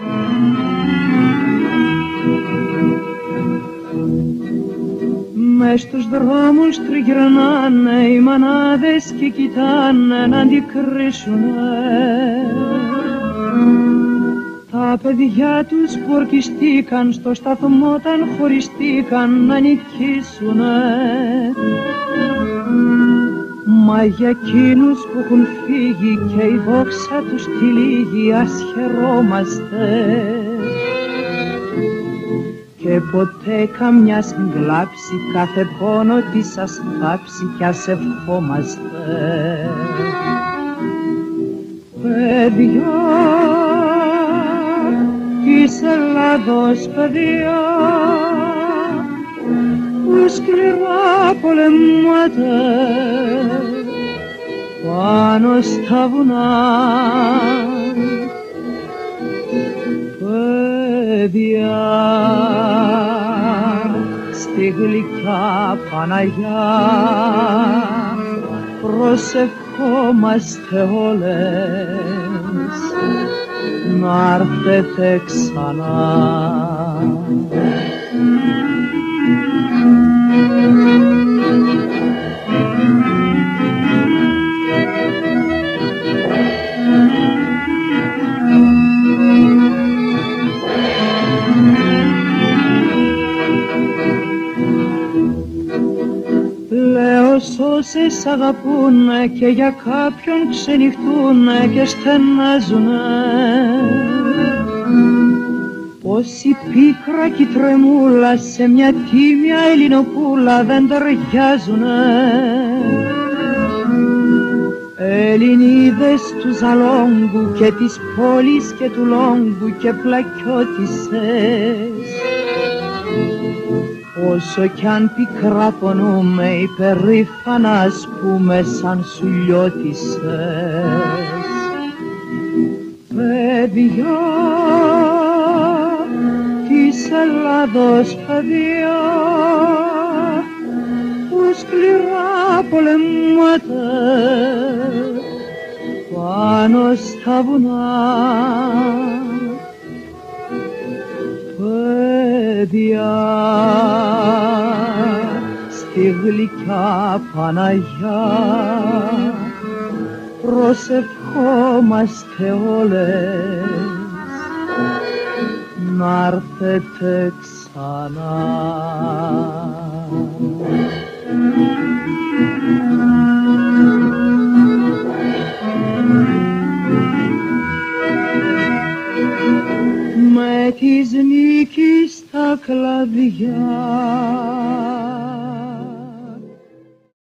Μες στους δρόμους τριγυρνάνε οι μανάδες και κοιτάνε να αντικρίσουνε τα παιδιά τους που ορκιστήκαν στο σταθμό όταν χωριστήκαν να νικήσουνε. Μα για εκείνους που έχουν φύγει και η δόξα τους τυλίγει ας χαιρόμαστε και ποτέ καμιάς μην κλάψει κάθε πόνο της ας θάψει κι ας ευχόμαστε. Παιδιά της Ελλάδος, παιδιά που σκληρά πολεμάτε πάνω στα βουνά, παιδιά στη γλυκιά Παναγιά προσευχόμαστε όλες να έρθετε ξανά. Λέω σ' όσες αγαπούνε και για κάποιον ξενυχτούνε και στενάζουνε πως η πίκρα κι η τρεμούλα σε μια τίμια Ελληνοπούλα δεν ταιριάζουνε. Ελληνίδες του Ζαλόγκου και της πόλης και του Λόγκου και πλακιώτισσες, όσο κι αν πικρά πονούμε υπερήφανα ας πούμε σαν σουλιώτισσες. Παιδιά της Ελλάδος, παιδιά που σκληρά πολεμάτε πάνω στα βουνά, παιδιά στη γλυκιά Παναγιά προσευχόμαστε όλες να έρθετε ξανά. Με της νίκης τα κλαδιά